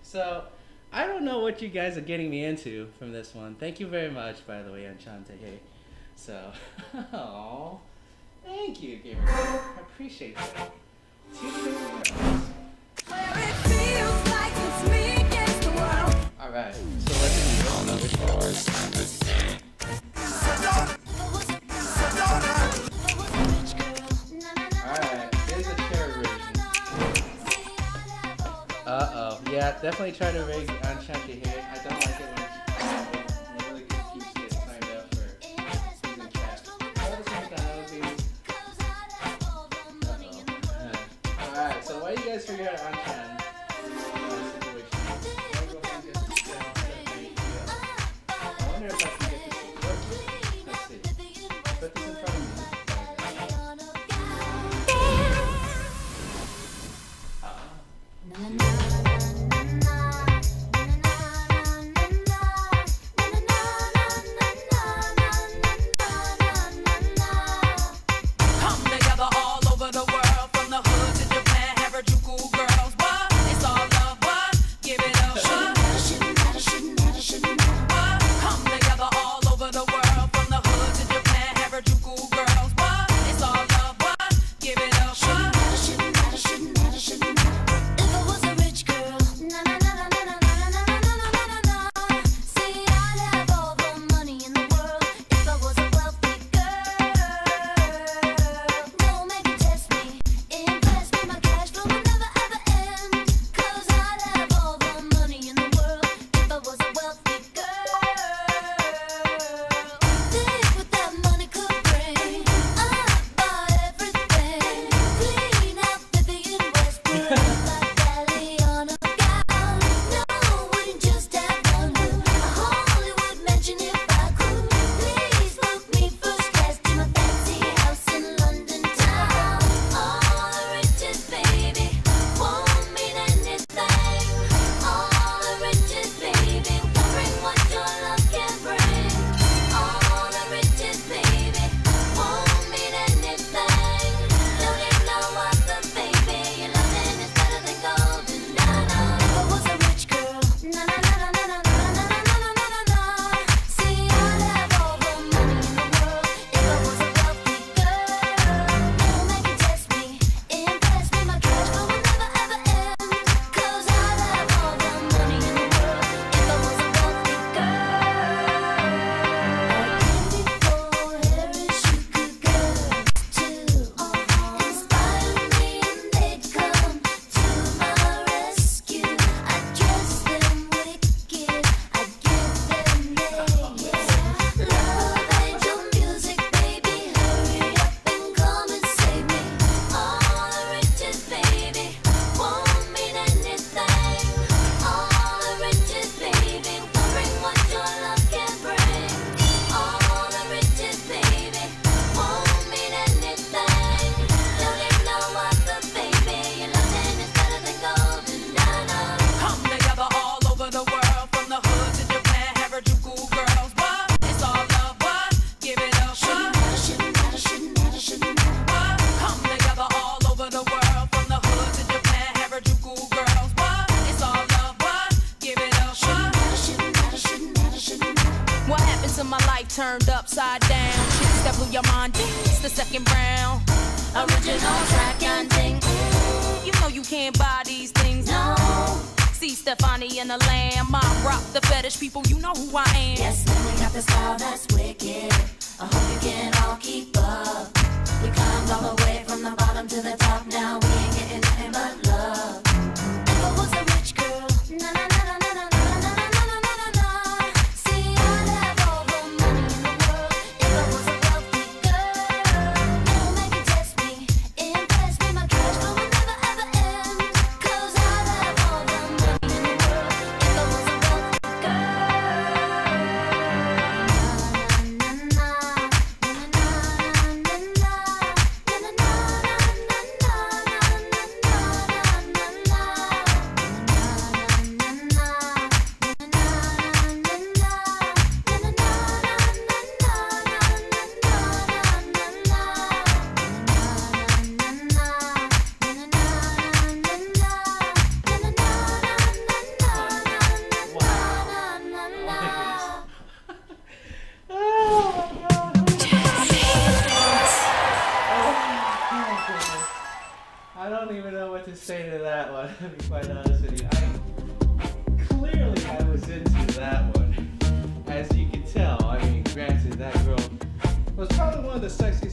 So, I don't know what you guys are getting me into from this one. Thank you very much, by the way, Enchante. Hey. So, oh, thank you, Gabriel. I appreciate that. Alright, so let's do this. Alright, here's a cherry version. Uh-oh. Yeah, definitely try to rig Enchante here. I don't like it when it really keeps getting signed up for using chat. Alright, so why do you guys figure out Enchante? Turned upside down, chicks that blew your mind. It's the second round. Original track and ding. You know you can't buy these things, no. See Stefani and the Lamb. I rock the fetish people, you know who I am. Yes, man, we got the style that's wicked. I hope you can all keep up. We climbed all the way from the bottom to the top. Now we ain't getting nothing but love. If I was a rich girl, na na na na na na. I don't even know what to say to that one, to be quite honest with you. Clearly I was into that one. As you can tell, I mean, granted, that girl was probably one of the sexiest